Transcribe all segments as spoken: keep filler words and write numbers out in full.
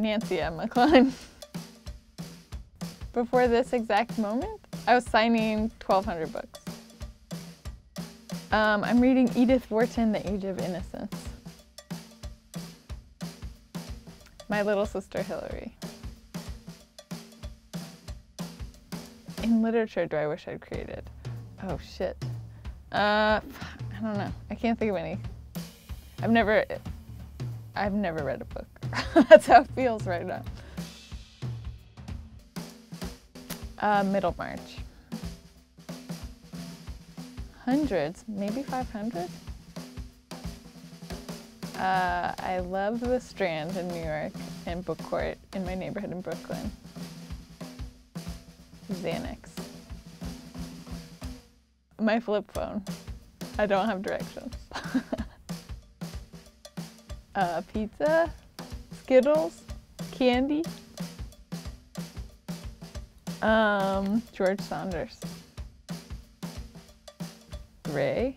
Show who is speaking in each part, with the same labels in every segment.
Speaker 1: Nancy Emma Klein. Before this exact moment, I was signing twelve hundred books. Um, I'm reading Edith Wharton, The Age of Innocence. My little sister Hillary. In literature, do I wish I'd created? Oh shit. Uh, I don't know. I can't think of any. I've never, I've never read a book. That's how it feels right now. Uh, Middlemarch. Hundreds, maybe five hundred? Uh, I love the Strand in New York and Book Court in my neighborhood in Brooklyn. Xanax. My flip phone. I don't have directions. uh, pizza, Skittles, candy. Um, George Saunders. Ray.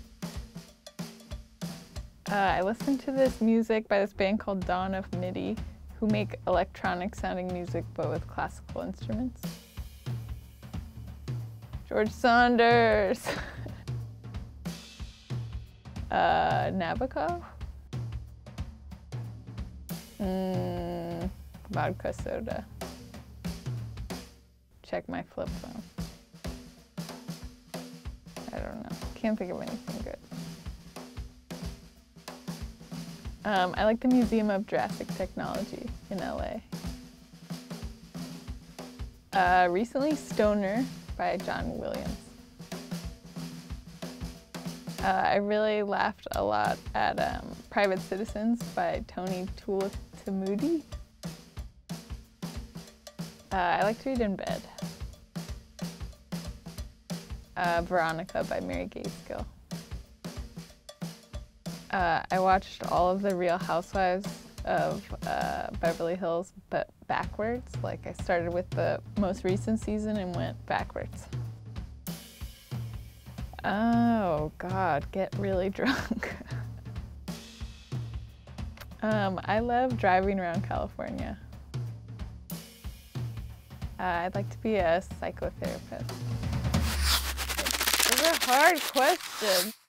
Speaker 1: Uh, I listen to this music by this band called Dawn of MIDI, who make electronic sounding music but with classical instruments. George Saunders. uh, Nabokov. Mm, vodka soda. Check my flip phone. I don't know. Can't think of anything good. Um, I like the Museum of Jurassic Technology in L A. Uh, recently, Stoner by John Williams. Uh, I really laughed a lot at um, Private Citizens by Tony Tuolumne. Uh, I like to read in bed. Uh, Veronica by Mary Gaskill. Uh, I watched all of the Real Housewives of uh, Beverly Hills, but backwards. Like I started with the most recent season and went backwards. Oh God, get really drunk. um, I love driving around California. Uh, I'd like to be a psychotherapist. Those are hard questions.